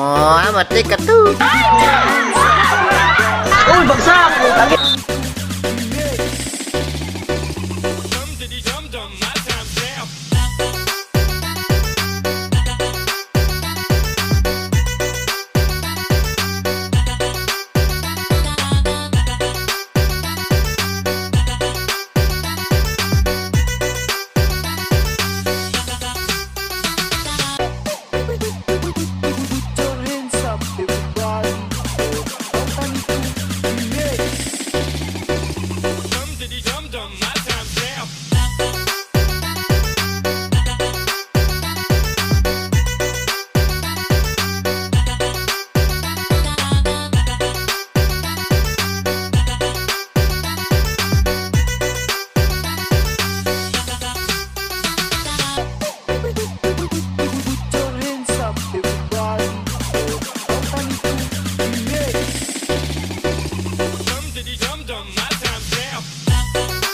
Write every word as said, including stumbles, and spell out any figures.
Oh, matik ka to. Uy, bagsak! Dum diddy dum dum, my time jam.